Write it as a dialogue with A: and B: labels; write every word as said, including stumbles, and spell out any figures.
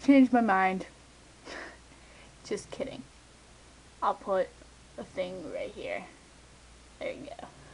A: changed my mind. Just kidding. I'll put a thing right here. There you go.